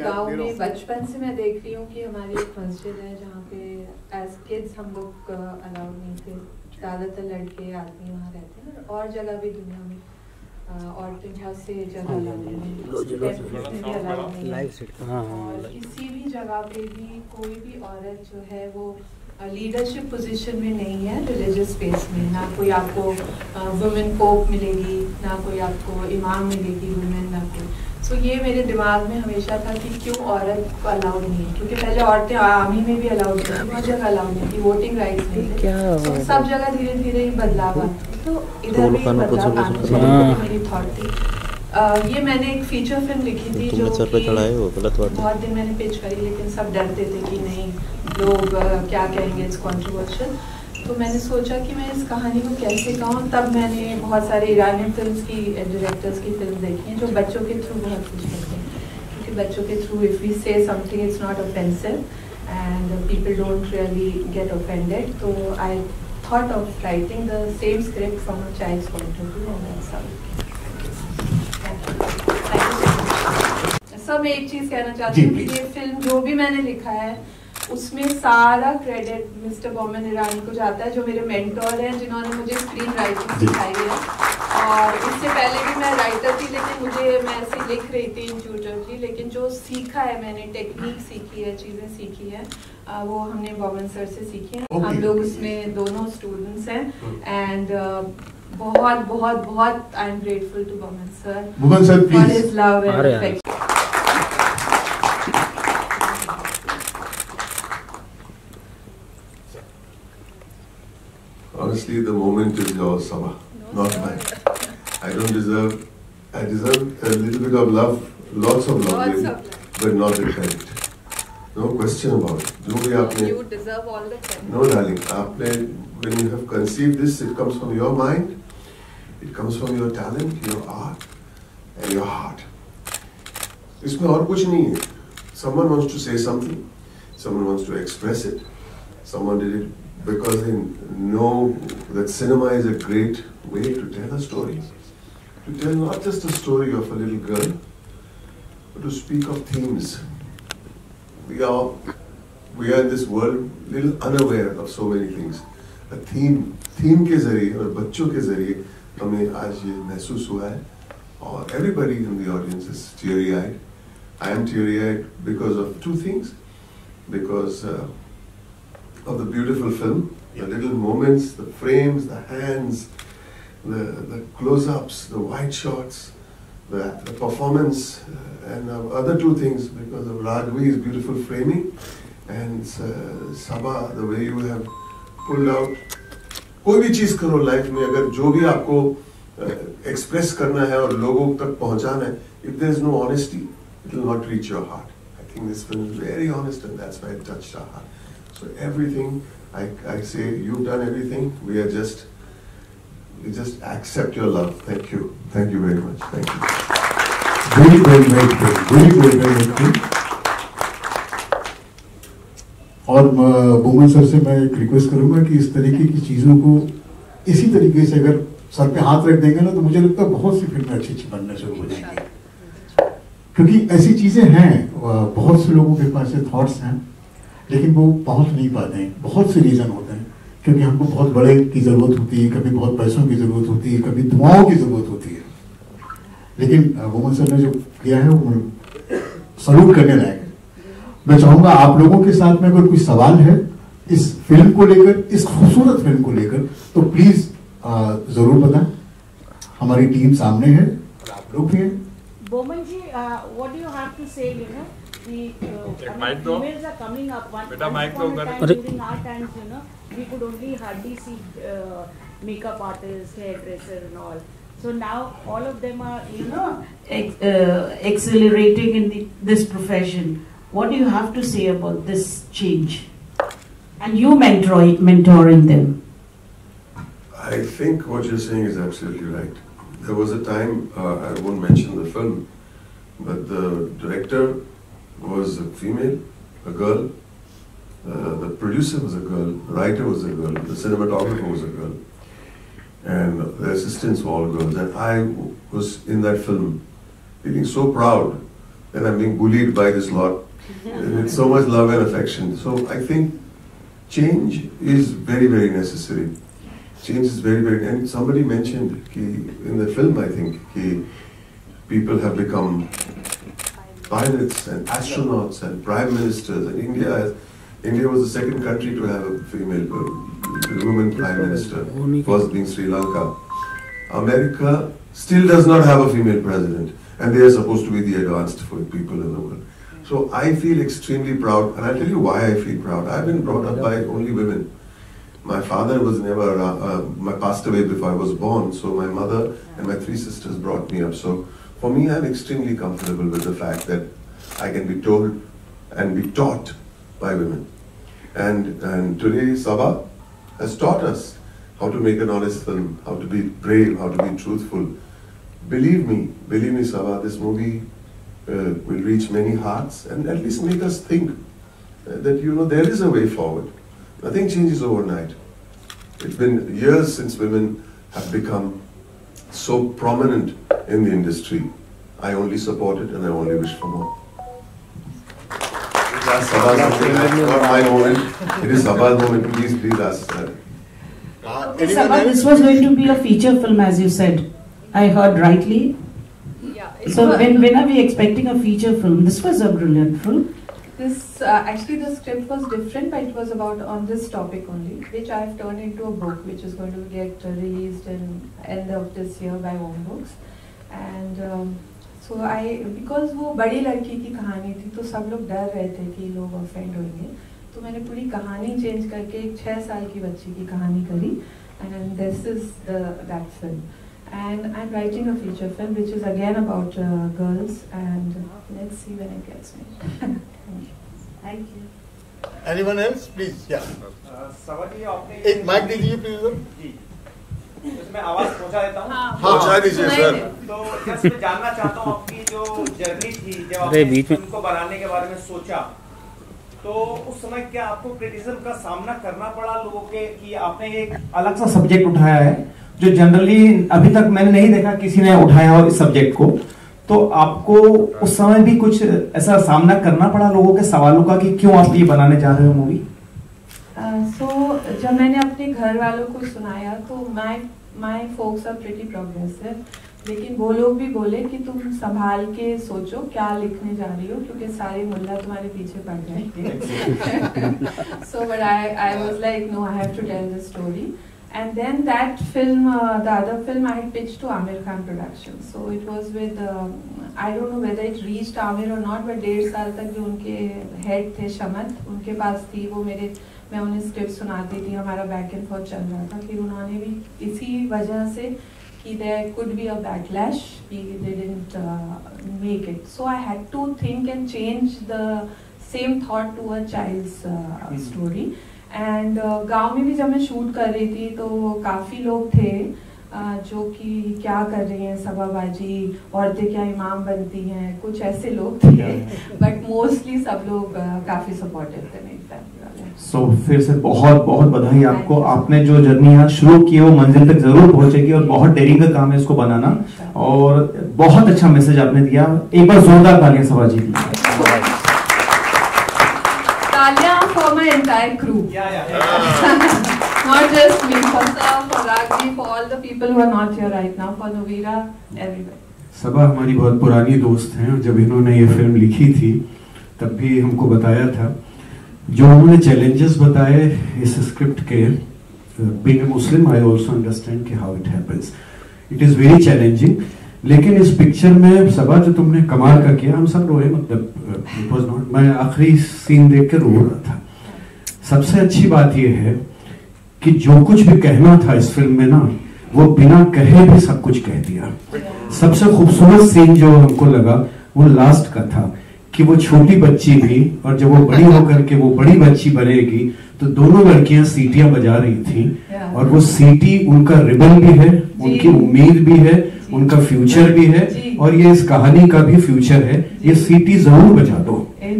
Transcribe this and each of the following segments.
गांव में बचपन से मैं देख रही हूँ कि हमारी एक मस्जिद है जहाँ पे एज किड्स हम लोग अलाउड नहीं थे, ज़्यादातर लड़के आदमी वहाँ रहते हैं और जगह भी दुनिया में औरतें बहुत से जगह अलाउड नहीं और किसी भी जगह पे भी कोई भी औरत जो है वो लीडरशिप पोजीशन में नहीं है रिलीजियस स्पेस में। ना कोई आपको वुमेन पोप मिलेगी, ना कोई आपको इमाम मिलेगी वुमेन, ना कोई। सो ये मेरे दिमाग में हमेशा था कि क्यों औरत को अलाउड नहीं है, क्योंकि पहले औरतें आर्मी में भी अलाउड नहीं थी, बहुत जगह अलाउड नहीं थी, वोटिंग राइट्स नहीं थे। तो सब जगह धीरे धीरे ही बदलाव आते, तो इधर भी बदलाव आना चाहिए, मेरी थॉट थी। ये मैंने एक फीचर फिल्म लिखी थी जो बहुत दिन मैंने पिच करी, लेकिन सब डरते थे कि नहीं लोग क्या कहेंगे, इट्स कंट्रोवर्शियल। तो मैंने सोचा कि मैं इस कहानी को कैसे कहूँ। तब मैंने बहुत सारे ईरानी फिल्म्स की डायरेक्टर्स की फिल्म देखी हैं जो बच्चों के थ्रू बहुत कुछ कहते हैं, क्योंकि बच्चों के through if we say something it's not offensive and people don't really get offended. तो I thought of writing the same script from a child's point of view and that's how. सब एक चीज़ कहना चाहती हूँ कि ये फिल्म जो भी मैंने लिखा है उसमें सारा क्रेडिट मिस्टर बोमन ईरानी को जाता है, जो मेरे मेंटोर हैं, जिन्होंने मुझे स्क्रीन राइटिंग सिखाई है। और इससे पहले भी मैं राइटर थी, लेकिन मैं ऐसे लिख रही थी इंट्यूटिवली, लेकिन जो सीखा है मैंने, टेक्निक सीखी है, चीज़ें सीखी है, वो हमने बोमन सर से सीखी है। हम लोग उसमें दोनों स्टूडेंट्स हैं एंड बहुत बहुत बहुत I am grateful to Boman sir for his love and affection. Honestly, the moment is yours, Sabah, not mine. I deserve a little bit of love, lots of love, really, but not the credit. No question about it. जो भी आपने, you deserve all the credit. No, darling. आपने, when you have conceived this, it comes from your mind, it comes from your talent, your art, and your heart. इसमें और कुछ नहीं है. Someone wants to say something, someone wants to express it, someone did it because they know that cinema is a great way to tell a story. To tell not just a story of a little girl, but to speak of themes. We are in this world little unaware of so many things. A theme के ज़रिए और बच्चों के ज़रिए हमें आज ये महसूस हुआ है, और everybody in the audience is teary-eyed. I am teary-eyed because of two things. Because of the beautiful film, the little moments, the frames, the hands, the close-ups, the wide shots, the performance, and other two things because of Raghavi's beautiful framing and Sabah, the way you have pulled out. कोई भी चीज़ करो life में, अगर जो भी आपको express करना है और लोगों तक पहुंचाना है, if there is no honesty, it will not reach your heart. I think this film is very honest, and that's why it touched our heart. So everything, I say, you've done everything. We just accept your love. Thank you very much. Thank you. Very good. और Boman sir से मैं एक request करूंगा कि इस तरीके की चीजों को इसी तरीके से अगर सर पे हाथ रख देंगे ना, तो मुझे लगता है बहुत सी फिल्में अच्छी बनना शुरू हो जाएंगी, क्योंकि ऐसी चीजें हैं, बहुत से लोगों के पास थॉट्स हैं, लेकिन वो पहुंच नहीं पाते हैं। बहुत से रीज़न होते हैं, क्योंकि हमको बहुत बड़े की ज़रूरत होती है, कभी बहुत पैसों की ज़रूरत होती है, कभी दुआओं की ज़रूरत होती है। लेकिन बोमन सर ने जो किया है वो सलूट करने लायक है। मैं चाहूँगा आप लोगों के साथ में अगर कोई सवाल है इस फिल्म को लेकर, इस खूबसूरत फिल्म को लेकर, तो प्लीज़ ज़रूर बताएं। हमारी टीम सामने है और आप लोग भी हैं। बोमन जी, what do you have to say, you know? Females are coming up. Once upon a time during our times, you know, we could only hardly see makeup artists, hairdresser, and all. So now all of them are, you know, accelerating in this profession. What do you have to say about this change? And you mentoring them. I think what you're saying is absolutely right. There was a time, I won't mention the film, but the director was a female, a girl, the producer was a girl, the writer was a girl, the cinematographer was a girl, and the assistants were all girls. And I was in that film feeling so proud and I'm being bullied by this lot. With so much love and affection. So I think change is very, very necessary. Change is very, very, and somebody mentioned in the film, I think, people have become pilots and astronauts and prime ministers, and India was the second country to have a female woman prime minister, first being Sri Lanka. America still does not have a female president, and they are supposed to be the advanced people in the world. So I feel extremely proud, and I'll tell you why I feel proud. I've been brought up by only women. My father was never around, passed away before I was born, so my mother and my 3 sisters brought me up. So for me, I'm extremely comfortable with the fact that I can be told and be taught by women. And today, Sabha has taught us how to make an honest film, how to be brave, how to be truthful. Believe me, Sabha, this movie will reach many hearts and at least make us think that, you know, there is a way forward. Nothing changes overnight. It's been years since women have become so prominent in the industry. I only support it and I only wish for more. Please ask Sabha, not my moment. It is Sabha's moment. Please ask her. Sabha, this was going to be a feature film, as you said. I heard rightly. Yeah. So when are we expecting a feature film? This was a brilliant film. This actually the script was different, but it was about on this topic only, which I've turned into a book, which is going to get released in end of this year by Om Books. And so because वो बड़ी लड़की की कहानी थी, तो सब लोग डर रहे थे कि लोग ऑफेंड होंगे, तो मैंने पूरी कहानी चेंज करके एक 6 साल की बच्ची की कहानी करी, and this is that film. And I'm writing a feature film which is again about girls, and let's see when it gets made. Thank you. Anyone else, please? Yeah. सवाल आपने एक माइक दीजिए प्लीज। जी, मैं आवाज पहुंचा देता हूँ। हाँ, पहुंचा दीजिए सर। तो जस्ट मैं जानना चाहता हूँ आपकी जो जर्नी थी, जब आपने उनको बनाने के बारे में सोचा, तो उस समय क्या आपको क्रिटिसिज्म का सामना करना पड़ा लोगों के कि आपने एक अलग सा सब्जेक्ट उठाया है जो जनरली अभी तक मैंने नहीं देखा किसी ने उठाया हो इस सब्जेक्ट को, तो आपको उस समय भी कुछ ऐसा सामना करना पड़ा लोगों के सवालों का कि क्यों आप ये बनाने जा रहे हो मूवी? जब मैंने अपने घर वालों को सुनाया तो my folks are pretty progressive, लेकिन वो लोग भी बोले कि तुम संभाल के सोचो क्या लिखने जा रही हो, क्योंकि सारे मुल्ला तुम्हारे पीछे पड़ जाएंगे। So but I was like no, I have to tell the story. And then that film, the other film I had pitched to Amir Khan Productions. So it was with, I don't know whether it reached Amir or not, but 1.5 साल तक जो उनके head थे शमत, उनके पास थी, वो मैं उन्हें स्क्रिप्ट सुनाती थी, हमारा बैक एंड फोर्थ चल रहा था. फिर उन्होंने भी इसी वजह से कि there could be a backlash, they didn't make it. So I had to think and change the same thought to a child's story. And गांव में भी जब मैं शूट कर रही थी तो काफ़ी लोग थे जो कि क्या कर रही हैं सभाबाजी, औरतें क्या इमाम बनती हैं, कुछ ऐसे लोग थे, बट मोस्टली सब लोग काफ़ी सपोर्टिव थे मेरी फैमिली वाले. सो फिर से बहुत बहुत बधाई आपको. आपने जो जर्नी यहाँ शुरू की है वो मंजिल तक जरूर पहुंचेगी और बहुत डेयरिंग का काम है इसको बनाना, और बहुत अच्छा मैसेज आपने दिया. एक बार जोरदार तालियां सभाजी की. For my entire crew. Not just me, for Sir, for Ragni, for all the people who are not here right now, for Nuvira, everybody. सबा हमारी बहुत पुरानी दोस्त हैं, और जब इन्होंने ये फिल्म लिखी थी तब भी हमको बताया था, जो उन्होंने चैलेंजेस बताए इस स्क्रिप्ट के, being a Muslim I also understand कि how it happens, it is very challenging. लेकिन इस पिक्चर में सबा जो तुमने कमाल का किया, हम सब रोए, मतलब इट वाज नॉट, मैं आखिरी सीन देख के रो रहा था. सबसे अच्छी बात यह है कि जो कुछ भी कहना था इस फिल्म में ना, वो बिना कहे भी सब कुछ कह दिया. सबसे खूबसूरत सीन जो हमको लगा वो लास्ट का था कि वो छोटी बच्ची भी, और जब वो बड़ी होकर के वो बड़ी बच्ची बनेगी तो दोनों लड़कियां सीटियां बजा रही थी, और वो सीटी उनका रिबन भी है, उनकी उम्मीद भी है, उनका फ्यूचर भी है, और ये इस कहानी का भी फ्यूचर है. ये सीटी जरूर बजा दो.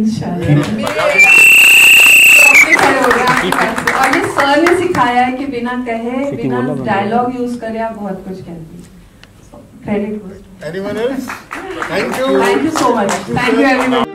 और ये सर ने सिखाया है कि बिना कहे, बिना डायलॉग यूज करे आप बहुत कुछ कहते हैं. credit goes to me. Anyone else? Thank you. Thank you so much. Thank you everyone.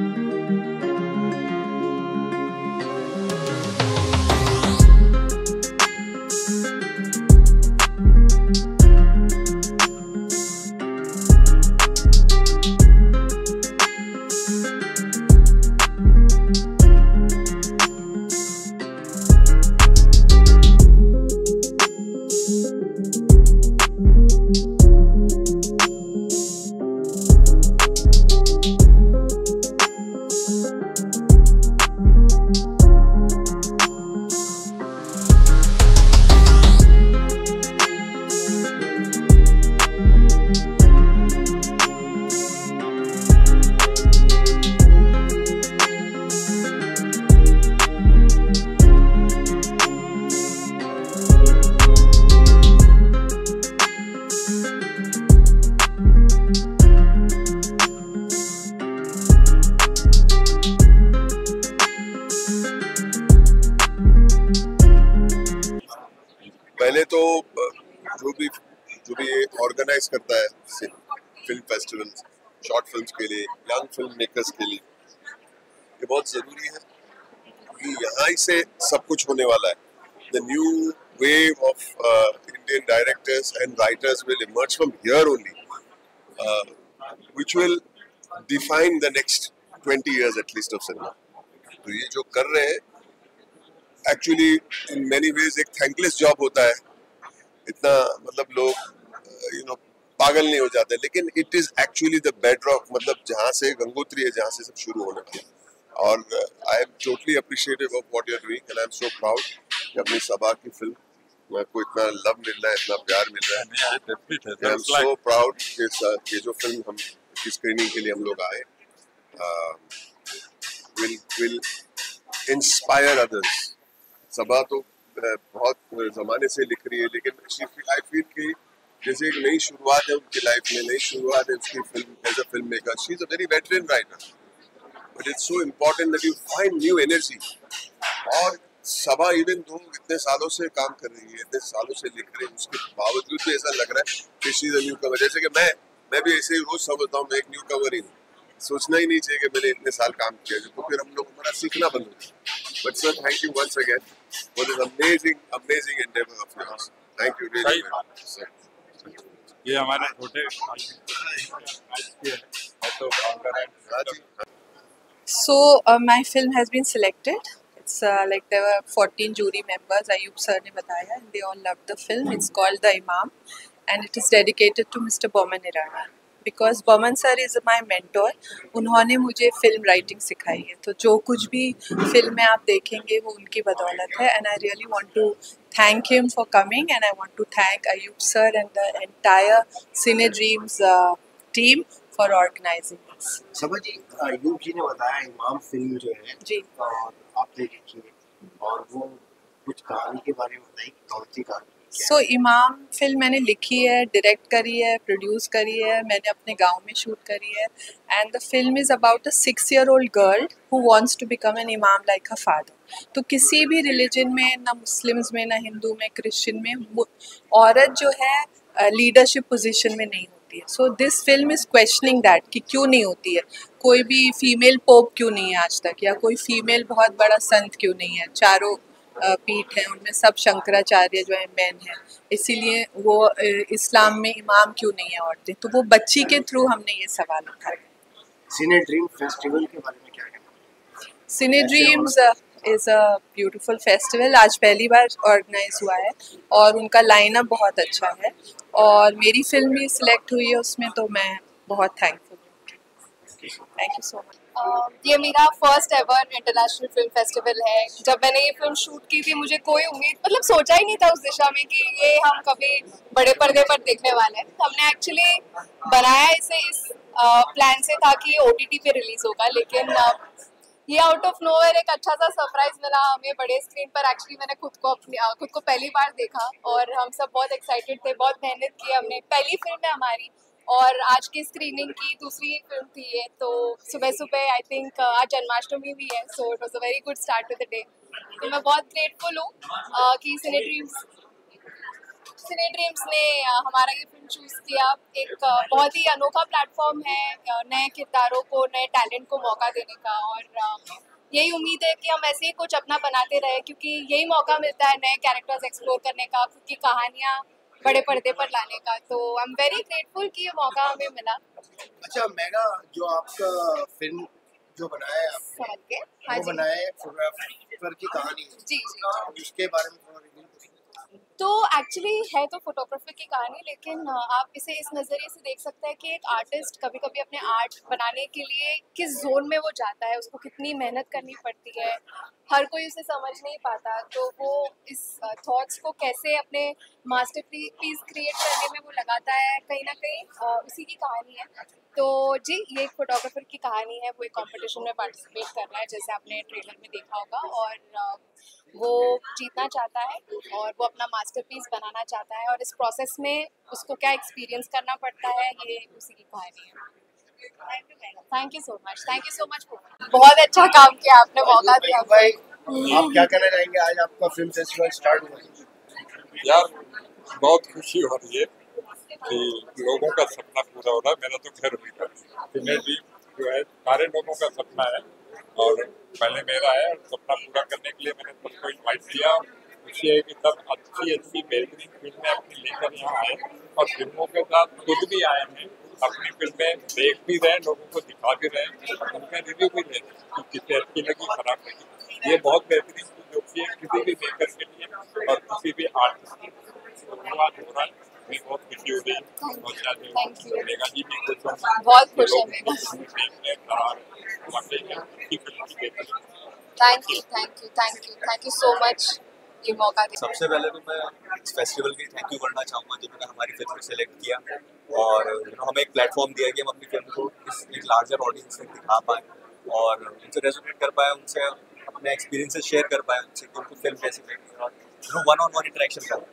पहले तो जो भी ऑर्गेनाइज करता है फिल्म फेस्टिवल, शॉर्ट फिल्म्स के लिए, यंग फिल्म मेकर्स के लिए, ये बहुत ज़रूरी है कि यहाँ से सब कुछ होने वाला है। The new wave of Indian directors and writers will emerge from here only, which will define the next 20 years at least of cinema. तो ये जो कर रहे हैं, actually in many ways एक thankless job होता है। इतना मतलब लोग पागल नहीं हो जाते, लेकिन it is actually the bedrock, मतलब जहाँ से गंगोत्री है, जहाँ से सब शुरू होने वाला है। और I am totally appreciative of what you are doing and I am so proud कि अपनी सभा की फिल्म को इतना लव मिल रहा है, इतना प्यार मिल रहा है। I am so proud कि जो फिल्म हम की स्क्रीनिंग के लिए हम लोग आए will inspire others। सभा तो बहुत ज़माने से लिख रही है, लेकिन I feel कि जैसे एक नई शुरुआत है उनकी लाइफ में, नई शुरुआत है उसकी film as a film maker. She is a very veteran writer, but it's so important that you find new energy. और सभा इवन दो इतने सालों से काम कर रही है, इतने सालों से लिख रही है, उसके बावजूद भी ऐसा लग रहा है कि she is a newcomer. जैसे कि मैं भी ऐसे ही रोज समझता हूँ मैं एक न्यू कमर ही हूँ। सोचना ही नहीं चाहिए कि मैंने इतने साल काम किया, तो फिर हम लोग हमारा सीखना बंद हो गया। But sir, thank you once again for this amazing endeavour of yours. Thank you really much sir. ये हमारे छोटे So my film has been selected. It's like there were 14 jury members. Ayub sir ने बताया, and they all loved the film. It's called The Imam, and it is dedicated to Mr. Boman Irani. Because Boman sir is my mentor. उन्होंने मुझे film writing सिखाई है, तो जो कुछ भी फिल्म में आप देखेंगे वो उनकी बदौलत है। And I really want to thank him for coming, and I want to thank Ayub sir and the entire Cine Dreams team for organizing this. सभा जी, अयूब जी ने बताया इमाम फिल्म जो है जी और आपने देखी है, और वो कुछ कहानी के बारे में बताइए, कौन सी कहानी? सो इमाम फिल्म मैंने लिखी है, डायरेक्ट करी है, प्रोड्यूस करी है, मैंने अपने गांव में शूट करी है। And the film is about a 6-year-old girl who wants to become an imam like her father. तो किसी भी रिलीजन में, ना मुस्लिम्स में, ना हिंदू में, क्रिश्चियन में, औरत जो है लीडरशिप पोजीशन में नहीं होती है। So this film is questioning that कि क्यों नहीं होती है, कोई भी फीमेल पोप क्यों नहीं है आज तक, या कोई फीमेल बहुत बड़ा संत क्यों नहीं है। चारों पीठ हैं, उनमें सब शंकराचार्य जो है मैन है, इसीलिए वो इस्लाम में इमाम क्यों नहीं है औरतें। तो वो बच्ची के थ्रू हमने ये सवाल उठाया। सिने ड्रीम फेस्टिवल के बारे में क्या कहना? Cine dreams is a beautiful festival, आज पहली बार ऑर्गेनाइज हुआ है और उनका लाइनअप बहुत अच्छा है और मेरी फिल्म भी सिलेक्ट हुई है उसमें, तो मैं बहुत थैंकफुल हूँ। Thank you so much. ये मेरा first ever international film festival है। जब मैंने ये फिल्म शूट की थी, मुझे कोई उम्मीद, मतलब सोचा ही नहीं था उस दिशा में कि ये हम कभी बड़े पर्दे पर देखने वाले हैं। हमने एक्चुअली बनाया इसे इस प्लान से था कि ये OTT पे रिलीज होगा, लेकिन ये आउट ऑफ नोवेयर एक अच्छा सा सरप्राइज मिला हमें बड़े स्क्रीन पर। एक्चुअली मैंने खुद को पहली बार देखा और हम सब बहुत एक्साइटेड थे, बहुत मेहनत की हमने। पहली फिल्म है हमारी और आज की स्क्रीनिंग की दूसरी फिल्म थी ये, तो सुबह आई थिंक आज जन्माष्टमी भी है, so it was a very good start to the day. तो मैं बहुत ग्रेटफुल हूँ कि सिने ड्रीम्स सिने ड्रीम्स ने हमारा ये फिल्म चूज किया। एक बहुत ही अनोखा प्लेटफॉर्म है नए किरदारों को, नए टैलेंट को मौका देने का, और यही उम्मीद है कि हम ऐसे ही कुछ अपना बनाते रहे, क्योंकि यही मौका मिलता है नए कैरेक्टर्स एक्सप्लोर करने का, खुद की कहानियाँ बड़े पर्दे पर लाने का। तो आई एम वेरी ग्रेटफुल कि ये मौका हमें मिला। अच्छा मेगा, जो आपका फिल्म जो बनाया है आपने, समझ के हाँ वो जी बनाया है फोटोग्राफर की कहानी है, जी जी। उसके बारे में थोड़ा रिवील करिए। तो एक्चुअली है तो फोटोग्राफी की कहानी, लेकिन आप इसे इस नज़रिए से देख सकते हैं कि एक आर्टिस्ट कभी कभी अपने आर्ट बनाने के लिए किस जोन में वो जाता है, उसको कितनी मेहनत करनी पड़ती है, हर कोई उसे समझ नहीं पाता, तो वो इस थॉट्स को कैसे अपने मास्टरपीस क्रिएट करने में वो लगाता है, कहीं ना कहीं उसी की कहानी है। तो जी, ये एक फोटोग्राफर की कहानी है, वो एक कंपटीशन में पार्टिसिपेट कर रहा है, जैसे आपने ट्रेलर में देखा होगा, और वो जीतना चाहता है और वो अपना मास्टरपीस बनाना चाहता है, और इस प्रोसेस में उसको क्या एक्सपीरियंस करना पड़ता है, ये उसी की कहानी है। Thank you so much. बहुत अच्छा काम किया आपने, मौका दिया भाई, आप क्या कहना चाहेंगे? आज आपका फिल्म फेस्टिवल स्टार्ट हुआ है। यार बहुत खुशी हो रही है कि लोगों का सपना पूरा हो रहा है। मेरा तो खैर हुई था, सिने ड्रीम जो है सारे लोगों का सपना है, और पहले मेरा है, और सपना पूरा करने के लिए मैंने सबको इन्वाइट किया। खुशी है कि सब अच्छी बेहतरीन फिल्में अपनी लेकर यहाँ आए, और फिल्मों के साथ खुद भी आए हैं, अपनी फिल्में देख भी रहे, लोगों को दिखा भी रहे, उनका रिव्यू भी दे कि किसे अच्छी लगी, खराब लगी। ये बहुत बेहतरीन चीज होती है किसी भी मेकर के लिए और किसी भी आर्टिस्ट के लिए। धन्यवाद हो रहा है, मैं बहुत खुशी हो रही है, और शायद मेगा जी भी खुश हों, बहुत खुश है मेगा। थैंक यू सो मच ये मौका दिया। सबसे पहले तो मैं इस फेस्टिवल के लिए थैंक यू करना चाहूँगा जिन्होंने हमारी फिल्म को सिलेक्ट किया, और हमें एक प्लेटफॉर्म दिया कि हम अपनी फिल्म को एक लार्जर ऑडियंस तक दिखा पाएँ और उनसे रेजोनेट कर पाए, उनसे अपने एक्सपीरियंसेस शेयर कर पाए, उनसे कि उनको फिल्म कैसी लगी, और वन ऑन वन इंटरेक्शन कर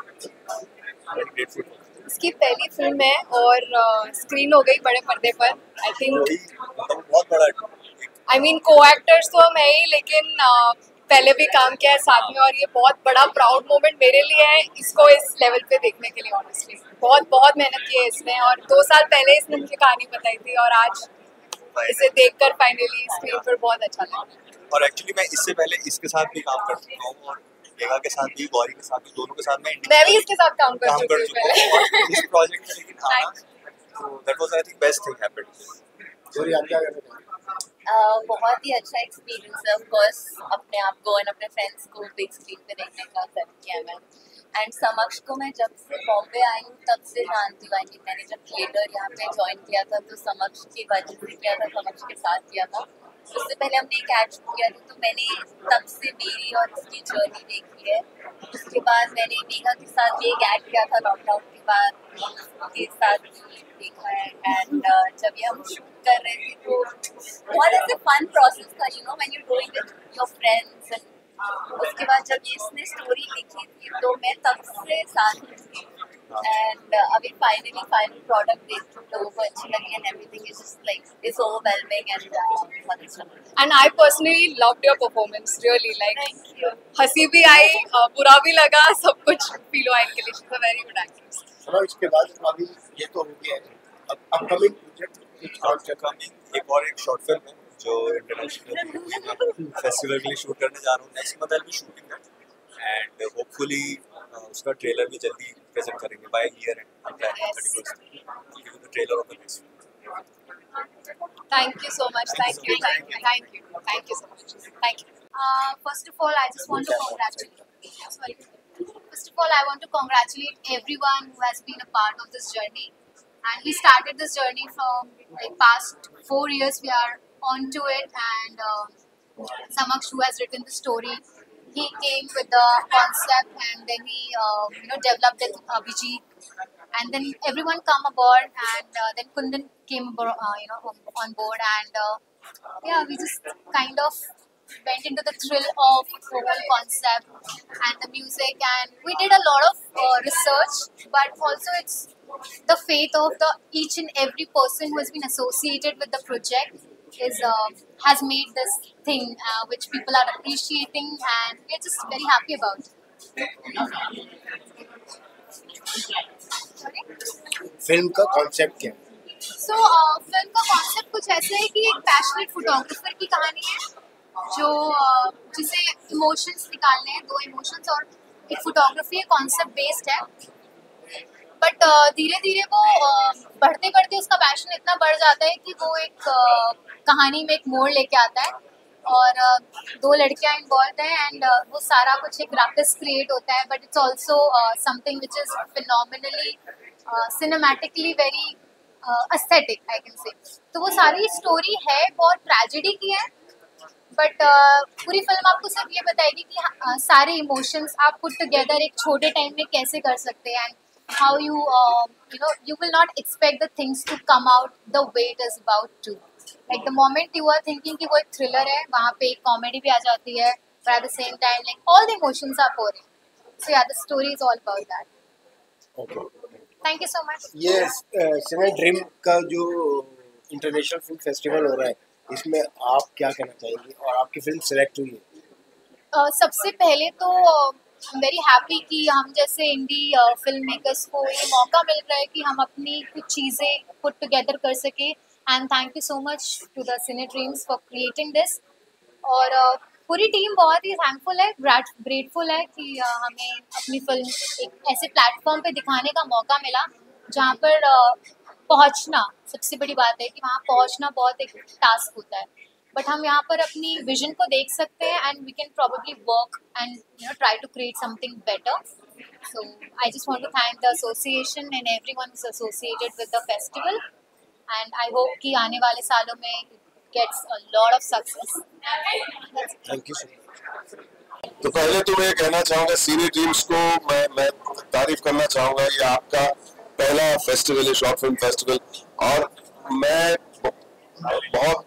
पाए। इसकी पहली फिल्म है और स्क्रीन हो गई बड़े पर्दे पर। आई थिंक बहुत बड़ा आई मीन को एक्टर्स तो हम है ही, लेकिन पहले भी काम किया है साथ में, और ये बहुत बड़ा प्राउड मोमेंट मेरे लिए है इसको इस लेवल पे देखने के लिए। ऑनेस्टली बहुत मेहनत की है इसने, और 2 साल पहले इसने मुझे कहानी बताई थी, और आज इसे देखकर फाइनली स्क्रीन पर बहुत अच्छा लगा। और एक्चुअली मैं इससे पहले इसके साथ भी काम कर चुका हूँ, और मेगा के साथ भी, गौरी के साथ भी, दोनों के साथ मैं भी इसके साथ काम कर चुकी हूँ पहले इस प्रोजेक्ट में, लेकिन आना तो that was I think best thing happened. Gauri, आप क्या कहना चाहेंगे? बहुत ही अच्छा एक्सपीरियंस है। ऑफ कोर्स अपने आप को और अपने फ्रेंड्स को बिग स्क्रीन पे देखने का सर्व किया मैं। एंड समक्ष को मैं जब से बॉम्बे आई हूँ तब से जानती हूँ। मैंने जब थिएटर यहाँ पे ज्वाइन किया था तो समक्ष की वजह से किया था, समक्ष के साथ किया था। उससे पहले हमने एक ऐड शूट किया था, तो मैंने तब से मेरी और उसकी जर्नी देखी है। उसके बाद मैंने मेगा के साथ भी एक ऐड किया था लॉकडाउन के बाद, उसके साथ भी देखा है। एंड जब ये हम शूट कर रहे थे तो बहुत ऐसे फन प्रोसेस था, you know, when you doing with your friends. उसके बाद जब ये इसने स्टोरी लिखी थी तो मैं तब से साथ थी, एंड अभी फाइनल प्रोडक्ट देख के लोगों को अच्छी लगी, and everything is just like it's overwhelming and बहुत अच्छा। And I personally loved your performance, really like हंसी भी आई, बुरा भी लगा, सब कुछ फील हुआ इनके लिए। She is a very good actress. चलो इसके बाद अभी ये तो हो गया है, अब अपकमिंग प्रोजेक्ट एक और एक शॉर्ट फिल्म है जो इंटरनेशनल फेस्टिवल के लिए शूट करने जा रहा हूँ। Next month I will be shooting that, and hopefully उसका ट्रेलर भी जल्दी प्रेजेंट करेंगे by year end 31st the trailer of the next. Thank you so much. Thank you so much. Thank you. First of all, I just want to congratulate. First of all, I want to congratulate everyone who has been a part of this journey. And we started this journey from like past 4 years. We are onto it, and Samaksh, who has written the story, he came with the concept, and then he developed it with Abhijit, and then everyone come aboard, and then Kundan came on board, and yeah, we just kind of went into the thrill of the whole concept and the music, and we did a lot of research, but also it's the faith of each and every person who has been associated with the project has made this thing which people are appreciating, and we're just very happy about it. Film का concept क्या है? So film का concept कुछ ऐसा है कि एक passionate photographer की कहानी है जो जिसे इमोशंस निकालने हैं, 2 इमोशंस, और एक फोटोग्राफी कॉन्सेप्ट बेस्ड है। बट धीरे धीरे वो बढ़ते बढ़ते उसका पैशन इतना बढ़ जाता है कि वो एक कहानी में एक मोड़ लेके आता है और 2 लड़कियां इन्वॉल्व हैं एंड वो सारा कुछ एक रैकस क्रिएट होता है, but it's also something which is phenomenally cinematically very aesthetic I can say. तो वो सारी स्टोरी है बहुत ट्रेजेडी की है, बट पूरी फिल्म आपको सिर्फ ये बताएगी कि सारे इमोशंस आप पुट टुगेदर एक छोटे टाइम में कैसे कर सकते हैं, and how you you will not expect the things to come out the way it is about to, like the moment you are thinking कि वो एक thriller है, वहाँ पे एक comedy भी आ जाती है, but at the same time like all the emotions are pouring, so yeah, the story is all about that. Okay. Thank you so much. ये सिने ड्रीम का जो इंटरनेशनल फिल्म फेस्टिवल हो रहा है, इसमें आप क्या कहना चाहेंगे और आपकी फिल्म सिलेक्ट हुई है? सबसे पहले तो I'm very happy कि हम जैसे इंडी फिल्म मेकर्स को ये मौका मिल रहा है कि हम अपनी कुछ चीज़ें पुट टुगेदर कर सके, and thank you so much to the cine dreams for creating this. और पूरी टीम बहुत ही थैंकफुल है, ग्रेटफुल है कि हमें अपनी फिल्म एक ऐसे प्लेटफॉर्म पे दिखाने का मौका मिला जहाँ पर पहुँचना सबसे बड़ी बात है कि वहाँ पहुँचना बहुत एक टास्क होता है, बट हम यहाँ पर अपनी विजन को देख सकते हैं and we can probably work and try to create something better. So I just want to thank the association and everyone is associated with the festival, and I hope कि आने वाले सालों में gets a lot of success. Thank you so much. तो पहले तो मैं कहना चाहूँगा सिने ड्रीम्स को मैं तारीफ करना चाहूँगा, ये आपका पहला फेस्टिवल है, शॉर्ट फिल्म फेस्टिवल, और मैं बहुत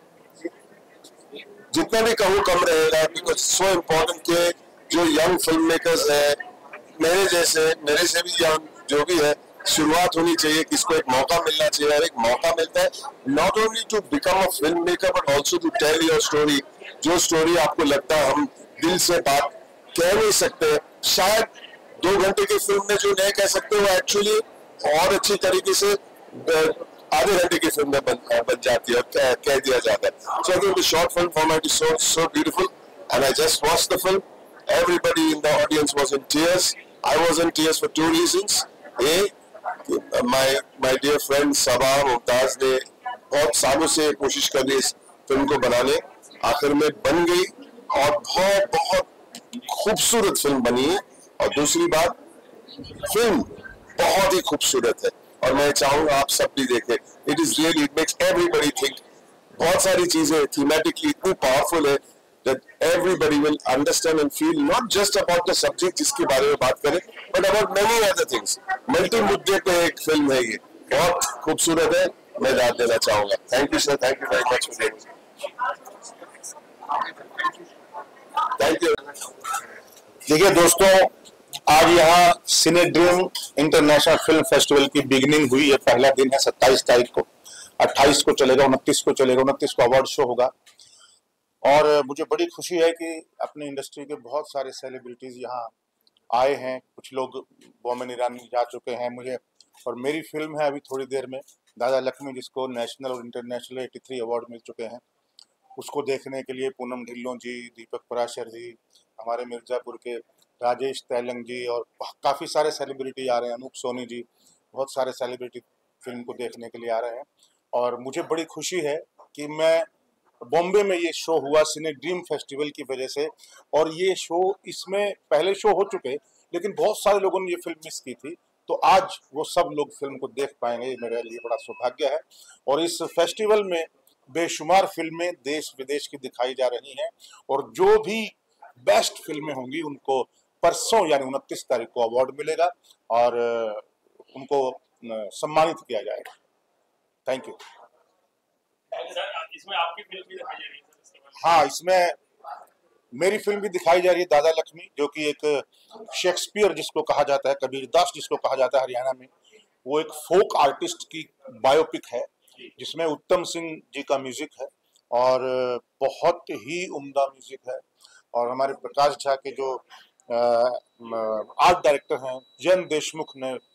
जितना भी कहूँ कम रहेगा, बिकॉज सो इम्पोर्टेंट के जो यंग फिल्म मेकर्स है, मेरे से भी यंग जो भी है, शुरुआत होनी चाहिए, किसको एक मौका मिलना चाहिए, और एक मौका मिलता है not only to become a film maker but also to tell your story. जो स्टोरी आपको लगता है हम दिल से बात कह नहीं सकते, शायद 2 घंटे की फिल्म में जो नहीं कह सकते वो एक्चुअली और अच्छी तरीके से आधे घंटे की फिल्म में बन जाती है और कह दिया जाता है। So I think the short film format is so beautiful, and I just watched the film. Everybody in the audience was in tears. I was in tears for 2 reasons. My dear friend सबा मुमताज ने बहुत सालों से कोशिश कर ली इस film को बनाने, आखिर में बन गई और बहुत बहुत खूबसूरत फिल्म बनी है। और दूसरी बात, फिल्म बहुत ही खूबसूरत है और मैं चाहूंगा आप सब भी देखें। It is really, it makes everybody think. बहुत सारी चीजें थीमेटिकली इतनी पावरफुल है that everybody will understand and feel not just about the subject जिसके बारे में बात करें, but about many other things। Multi मुद्दे पे एक फिल्म है, ये बहुत खूबसूरत है, मैं दाद देना चाहूंगा। Thank you sir, thank you very much for thank you. देखिए दोस्तों, आज यहाँ cine dream international film festival की बिगिनिंग हुई है। पहला दिन है 27 तारीख को, 28 को चलेगा, 29 को चलेगा, 29 को अवार्ड शो होगा। और मुझे बड़ी खुशी है कि अपनी इंडस्ट्री के बहुत सारे सेलिब्रिटीज यहाँ आए हैं। कुछ लोग बोमन ईरानी जा चुके हैं मुझे, और मेरी फिल्म है अभी थोड़ी देर में दादा लक्ष्मी, जिसको नेशनल और इंटरनेशनल 83 अवार्ड मिल चुके हैं। उसको देखने के लिए पूनम ढिल्लों जी, दीपक पराशर जी, हमारे मिर्ज़ापुर के राजेश तैलंग जी और काफ़ी सारे सेलिब्रिटी आ रहे हैं, अनूप सोनी जी, बहुत सारे सेलिब्रिटी फिल्म को देखने के लिए आ रहे हैं। और मुझे बड़ी खुशी है कि मैं बॉम्बे में ये शो हुआ सिने ड्रीम फेस्टिवल की वजह से, और ये शो, इसमें पहले शो हो चुके लेकिन बहुत सारे लोगों ने ये फिल्म मिस की थी, तो आज वो सब लोग फिल्म को देख पाएंगे, ये मेरे लिए बड़ा सौभाग्य है। और इस फेस्टिवल में बेशुमार फिल्में देश विदेश की दिखाई जा रही हैं, और जो भी बेस्ट फिल्में होंगी उनको परसों यानी 29 तारीख को अवार्ड मिलेगा और उनको सम्मानित किया जाएगा। Thank you. इसमें आपकी फिल्म भी दिखाई जा रही है? हाँ, इसमें मेरी फिल्म भी दिखाई जा रही है, दादा लक्ष्मी, जो कि एक शेक्सपियर जिसको कहा जाता है, कबीरदास जिसको कहा जाता है हरियाणा में, वो एक फोक आर्टिस्ट की बायोपिक है जिसमें उत्तम सिंह जी का म्यूजिक है और बहुत ही उम्दा म्यूजिक है। और हमारे प्रकाश झा के जो आर्ट डायरेक्टर हैं, जयंत देशमुख ने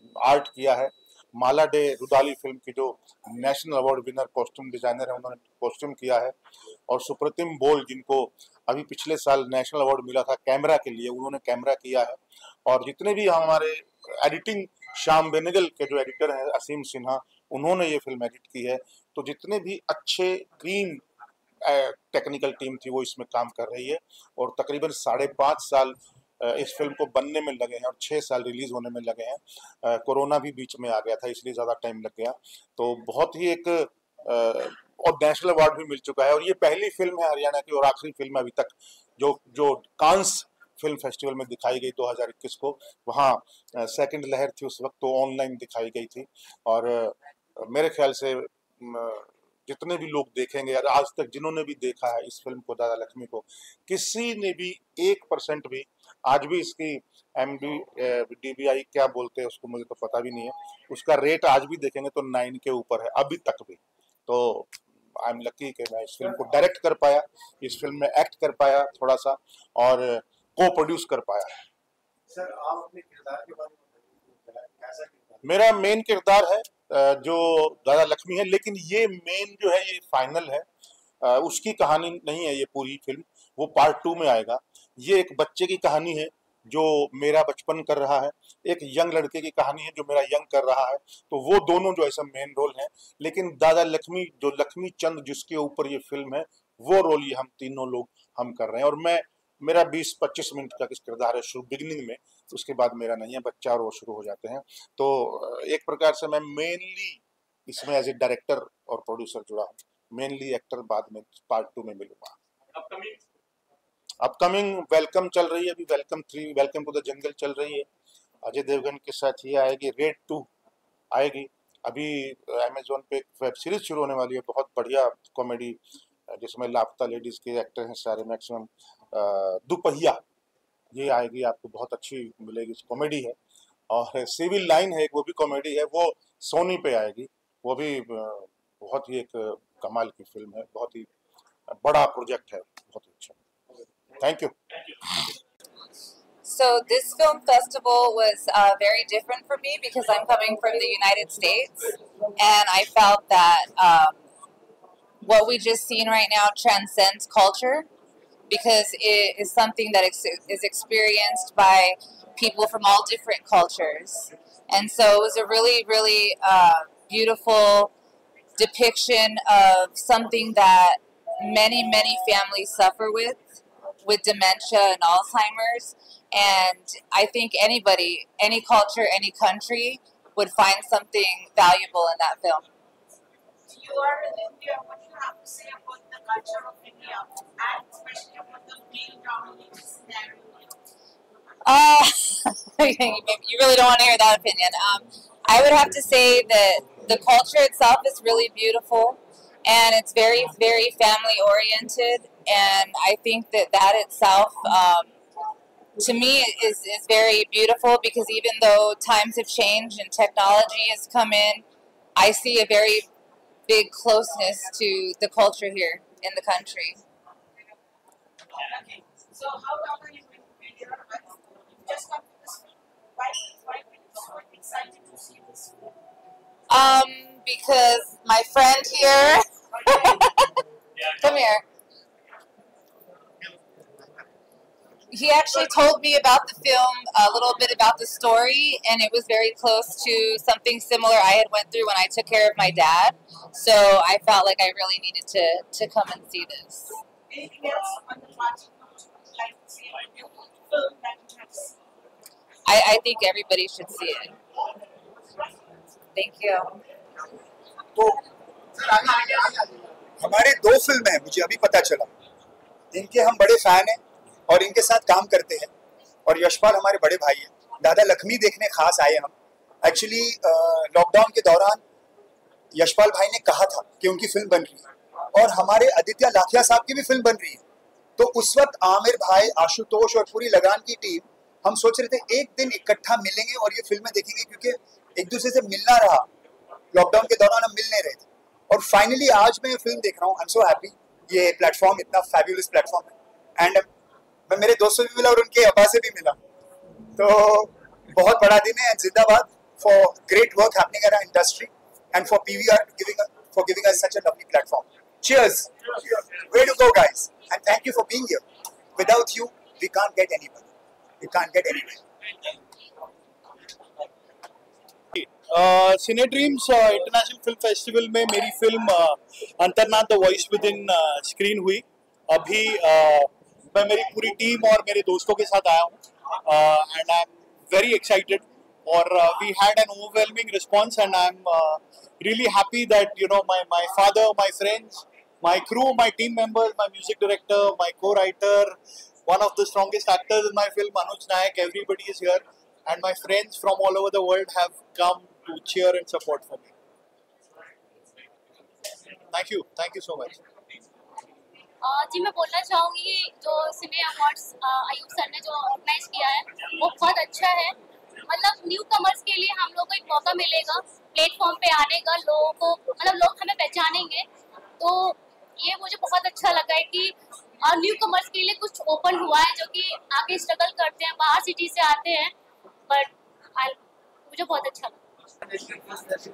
आर्ट किया है। माला डे रुदाली फिल्म की जो national award winner costume designer है, उन्होंने कॉस्ट्यूम किया है। और सुप्रतिम बोल, जिनको अभी पिछले साल नेशनल अवार्ड मिला था कैमरा के लिए, उन्होंने कैमरा किया है। और जितने भी हमारे एडिटिंग, श्याम बेनेगल के जो एडिटर हैं असीम सिन्हा, उन्होंने ये फिल्म एडिट की है। तो जितने भी अच्छे ग्रीन टेक्निकल टीम थी वो इसमें काम कर रही है। और तकरीबन 5.5 साल इस फिल्म को बनने में लगे हैं और 6 साल रिलीज होने में लगे हैं। कोरोना भी बीच में आ गया था, इसलिए ज़्यादा टाइम लग गया। तो बहुत ही एक और नेशनल अवार्ड भी मिल चुका है। और ये पहली फिल्म है हरियाणा की और आखिरी फिल्म है अभी तक जो कांस फिल्म फेस्टिवल में दिखाई गई 2021 को। वहाँ सेकंड लहर थी उस वक्त, तो ऑनलाइन दिखाई गई थी। और मेरे ख्याल से जितने भी लोग देखेंगे, और आज तक जिन्होंने भी देखा है इस फिल्म को, दादा लक्ष्मी को, किसी ने भी 1% भी, आज भी इसकी MDBI क्या बोलते हैं उसको मुझे तो पता भी नहीं है, उसका रेट आज भी देखेंगे तो 9 के ऊपर है अभी तक भी। तो आई एम लकी कि मैं इस फिल्म को डायरेक्ट कर पाया, इस फिल्म में एक्ट कर पाया थोड़ा सा, और को प्रोड्यूस कर पाया। सर, आप अपने किरदार के बारे में कैसा किरदार? मेरा मेन किरदार है जो दादा लक्ष्मी है, लेकिन ये मेन जो है ये फाइनल है। उसकी कहानी नहीं है ये पूरी फिल्म, वो पार्ट 2 में आएगा। ये एक बच्चे की कहानी है जो मेरा बचपन कर रहा है, एक यंग लड़के की कहानी है जो मेरा यंग कर रहा है। तो वो दोनों जो ऐसा मेन रोल है, लेकिन दादा लक्ष्मी जो लक्ष्मी चंद जिसके ऊपर ये फिल्म है, वो रोल ये हम तीनों लोग हम कर रहे हैं। और मेरा 20-25 मिनट का किरदार है शुरू बिगिनिंग में, तो उसके बाद मेरा नहीं है, बच्चा और वो शुरू हो जाते हैं। तो एक प्रकार से मैं मेनली इसमें एज ए डायरेक्टर और प्रोड्यूसर जुड़ा हूँ, मेनली एक्टर बाद में पार्ट 2 में मिलूंगा। अपकमिंग वेलकम चल रही है अभी, welcome 3, welcome to the jungle चल रही है, अजय देवगन के साथ ये आएगी। रेड 2 आएगी। अभी अमेजोन पे एक वेब सीरीज शुरू होने वाली है, बहुत बढ़िया कॉमेडी, जिसमें लापता लेडीज के एक्टर हैं सारे मैक्सिमम। दुपहिया ये आएगी, आपको बहुत अच्छी मिलेगी, कॉमेडी है। और सिविल लाइन है एक, वो भी कॉमेडी है, वो सोनी पे आएगी। वो भी बहुत ही एक कमाल की फिल्म है, बहुत ही बड़ा प्रोजेक्ट है, बहुत ही अच्छा। Thank you. So this film festival was very different for me because I'm coming from the United States, and I felt that what we just seen right now transcends culture because it is something that is experienced by people from all different cultures. And so it was a really, really beautiful depiction of something that many, many families suffer with dementia and Alzheimer's. And I think anybody, any culture, any country would find something valuable in that film. You are in India. What do you have to say about the culture of India, and especially about the male-dominated scenario? You really don't want to hear that opinion. I would have to say that the culture itself is really beautiful, and it's very, very family-oriented. And I think that itself, to me, is very beautiful because even though times have changed and technology has come in, I see a very big closeness to the culture here in the country. Okay. So how long are you going to be here? You've just come to this film. Why are you so excited to see this film? Because my friend here, come here. He actually told me about the film, a little bit about the story, and it was very close to something similar I had went through when I took care of my dad. So I felt like I really needed to come and see this. Anything else on the party you would like to see a film that you have seen? I think everybody should see it. Thank you. तो हमारे 2 film हैं, मुझे अभी पता चला, इनके हम बड़े फैन हैं और इनके साथ काम करते हैं। और यशपाल हमारे बड़े भाई हैं। दादा लक्ष्मी देखने खास आए हम। एक्चुअली लॉकडाउन के दौरान यशपाल भाई ने कहा था कि उनकी फिल्म बन रही है और हमारे आदित्य लाखिया साहब की भी फिल्म बन रही है। तो उस वक्त आमिर भाई, आशुतोष और पूरी लगान की टीम, हम सोच रहे थे एक दिन इकट्ठा मिलेंगे और ये फिल्में देखेंगे, क्योंकि एक दूसरे से मिलना रहा। लॉकडाउन के दौरान हम मिल नहीं रहे थे और फाइनली आज मैं ये फिल्म देख रहा हूँ। I am so happy. ये प्लेटफॉर्म इतना फैब्यूलस प्लेटफॉर्म है। एंड मैं मेरे दोस्तों से भी मिला और उनके अब्बा से भी मिला, तो बहुत बड़ा दिन है। जिंदाबाद for great work happening in our industry and for PVR giving us such a lovely platform. Cheers! Way to go, guys! And thank you for being here. Without you, we can't get anybody. We can't get anywhere. Cine dreams international film festival में मेरी film Antarnaad the voice within screen हुई। अभी मैं मेरी पूरी team और मेरे दोस्तों के साथ आया हूँ and I am very excited और we had an overwhelming response and I am really happy that my father, my friends, my crew, my team members, my music director, my co-writer, one of the strongest actors in my film, Anuj Nayak, everybody is here, and my friends from all over the world have come to cheer and support for me. Thank you so much. जी मैं बोलना चाहूँगी जो सिने awards Ayub sir ने जो organise किया है वो बहुत अच्छा है। मतलब न्यू कमर्स के लिए हम लोगों को एक मौका मिलेगा प्लेटफॉर्म पे आने का, लोगों को मतलब लोग हमें पहचानेंगे, तो ये मुझे बहुत अच्छा लगा है कि न्यू कमर्स के लिए कुछ ओपन हुआ है जो कि आगे स्ट्रगल करते हैं, बाहर सिटी से आते हैं, बट मुझे बहुत अच्छा लगा।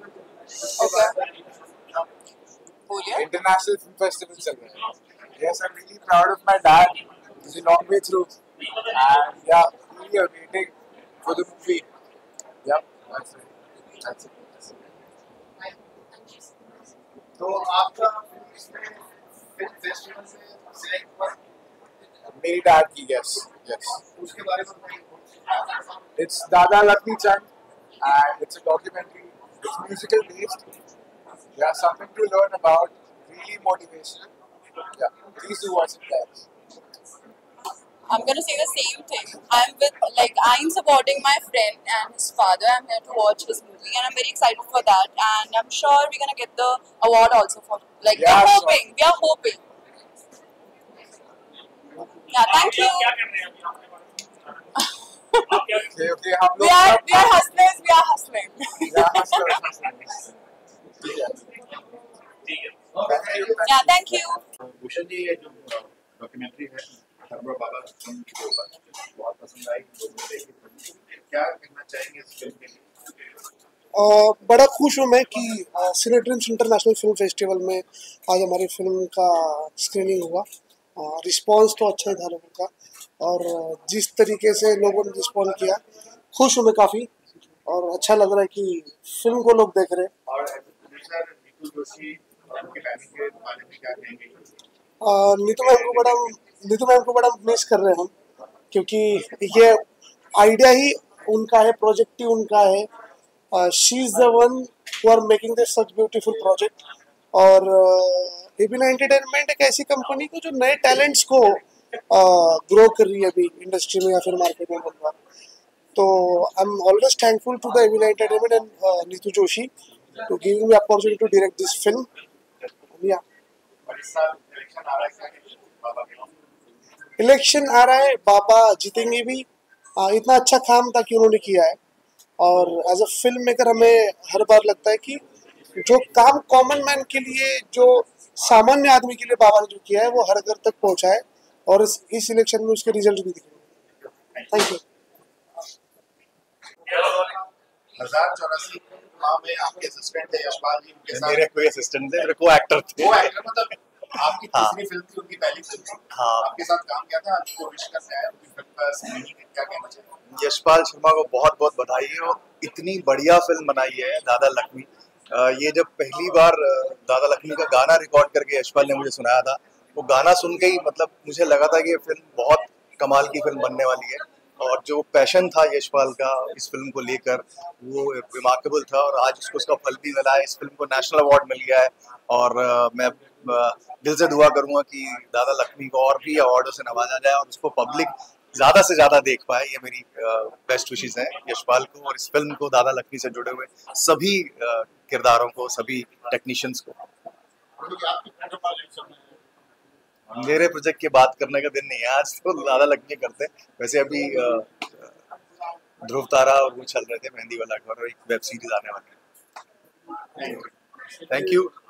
इंटरनेशनल फिल्म फेस्टिवल चल रहा है। Yes, I'm really proud of my dad. He's a long way through, and yeah, really waiting for the movie. Yep, that's it. तो आपका फिल्म फेस्टिवल से सिलेक्ट हुआ? मेरी डैड की yes. उसके बारे में बताइए। It's Dada Lakshmi Chand, and it's a documentary. It's musical based. Yeah, something to learn about. Really motivational. Yeah, please do watch it, guys. I'm going to say the same thing. I'm supporting my friend and his father. I'm here to watch his movie and I'm very excited for that. And I'm sure we're going to get the award also for, we are hoping. Yeah, thank you. Okay, we are hustling. Yeah, thank you. Bhushan ji, ये जो documentary है हरबा बाबा के ऊपर बहुत पसंद आई, क्या कहना चाहेंगे इस फिल्म के लिए? बड़ा खुश हूँ मैं कि cine dreams international film festival में आज हमारी फिल्म का स्क्रीनिंग हुआ। रिस्पांस तो अच्छा ही था लोगों का, और जिस तरीके से लोगों ने रिस्पॉन्ड किया, खुश हूँ मैं काफ़ी, और अच्छा लग रहा है कि फिल्म को लोग देख रहे हैं। नीतू मैम को बड़ा मिस कर रहे हैं हम, क्योंकि ये आइडिया ही उनका है, प्रोजेक्ट ही उनका है। She is the one who are making this such beautiful project. और एबीना एंटरटेनमेंट एक ऐसी कंपनी को जो नए टैलेंट्स को ग्रो कर रही है अभी इंडस्ट्री में या फिर मार्केट में बोलूँगा। तो I am always thankful to the Abeena entertainment and Neetu Joshi to giving me opportunity to direct this film. Election आ रहा है, बाबा जीतेंगे भी। इतना अच्छा काम था कि उन्होंने किया है, और एज अ फिल्म मेकर हमें हर बार लगता है कि जो काम कॉमन मैन के लिए, जो सामान्य आदमी के लिए बाबा ने जो किया है वो हर घर तक पहुंचा है, और इस इलेक्शन में उसके रिजल्ट भी दिख रहे हैं। Thank you. 1084 में आपके असिस्टेंट थे यशपाल जी, उनके साथ मेरे कोई असिस्टेंट थे, मेरे को एक्टर थे। वो एक्टर मतलब आपकी तीसरी फिल्म थी, उनकी पहली फिल्म थी। आपके साथ काम किया था, आपको विश करते हैं उनकी फिल्म का स्क्रीनिंग, क्या कहना चाहिए? यशपाल शर्मा को बहुत बहुत बधाई है, और इतनी बढ़िया फिल्म बनाई है दादा लक्ष्मी। ये जब पहली बार दादा लक्ष्मी का गाना रिकॉर्ड करके यशपाल ने मुझे सुनाया था, वो गाना सुन के ही मतलब मुझे लगा था कि ये फिल्म बहुत कमाल की फिल्म बनने वाली है, और जो पैशन था यशपाल का इस फिल्म को लेकर वो रिमार्केबल था, और आज उसको उसका फल भी मिला है। इस फिल्म को नेशनल अवार्ड मिल गया है, और मैं दिल से दुआ करूंगा कि दादा लक्ष्मी को और भी अवार्डों से नवाजा जाए और उसको पब्लिक ज़्यादा से ज़्यादा देख पाए। ये मेरी बेस्ट विशेस हैं यशपाल को, और इस फिल्म को दादा लक्ष्मी से जुड़े हुए सभी किरदारों को, सभी टेक्नीशियंस को। मेरे प्रोजेक्ट की बात करने का दिन नहीं है आज, तो दादा लक्ष्मी करते हैं। वैसे अभी ध्रुव तारा और वो चल रहे थे, मेहंदी वाला घर, और एक वेब सीरीज आने वाली है। Thank you.